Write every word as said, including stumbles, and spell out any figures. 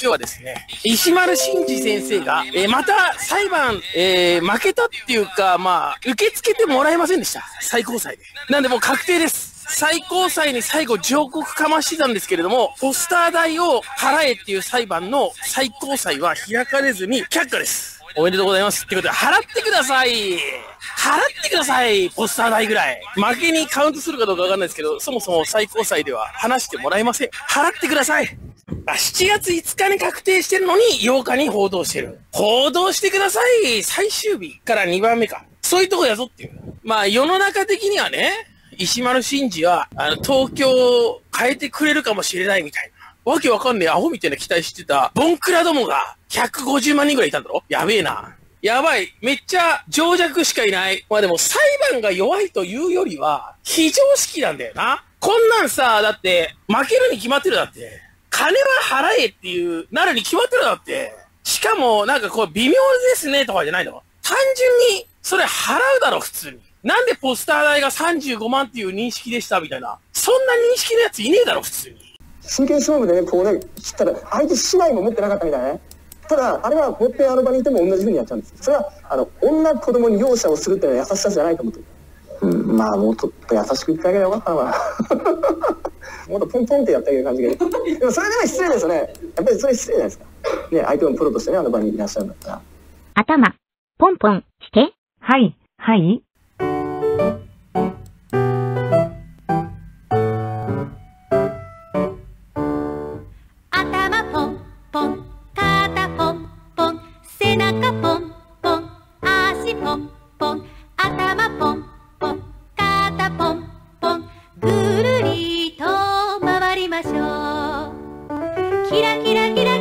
日はですね、石丸伸二先生が、えー、また裁判、えー、負けたっていうか、まあ、受け付けてもらえませんでした。最高裁で。なんでもう確定です。最高裁に最後上告かましてたんですけれども、ポスター代を払えっていう裁判の最高裁は開かれずに却下です。おめでとうございます。ってことで、払ってください。払ってください。ポスター代ぐらい。負けにカウントするかどうかわかんないですけど、そもそも最高裁では話してもらえません。払ってください。あ、しちがついつかに確定してるのにようかに報道してる。報道してください。最終日からにばんめか。そういうとこやぞっていう。まあ世の中的にはね、石丸伸二は、あの、東京を変えてくれるかもしれないみたいな。わけわかんねえアホみたいな期待してた、ボンクラどもがひゃくごじゅうまんにんぐらいいたんだろ？やべえな。やばい。めっちゃ情弱しかいない。まあでも裁判が弱いというよりは、非常識なんだよな。こんなんさ、だって、負けるに決まってるだって。金は払えっていう、なるに決まってるだって。しかも、なんかこう、微妙ですねとかじゃないの？単純に、それ払うだろ、普通に。なんでポスター代がさんじゅうごまんっていう認識でしたみたいな。そんな認識のやついねえだろ、普通に。 真剣勝負でね、こうね、切ったら、相手市内も持ってなかったみたいなね。ただ、あれは、もってあの場にいても同じ風にやっちゃうんです。それは、あの、女子供に容赦をするっていうのは優しさじゃないと思ってる。うん、まあ、もうちょっと優しく言ってあげればよかったのかな。もっとポンポンってやってあげる感じがいい。でもそれでは失礼ですよね。やっぱりそれ失礼じゃないですか。ね、相手もプロとしてね、あの場にいらっしゃるんだったら。 頭、ポンポンして。 はい、はい。 頭ポンポン、肩ポンポン、背中ポンポン、足ポンポン、頭ポンポン、肩ポンポン、ぐるりと回りましょう。キラキラキラ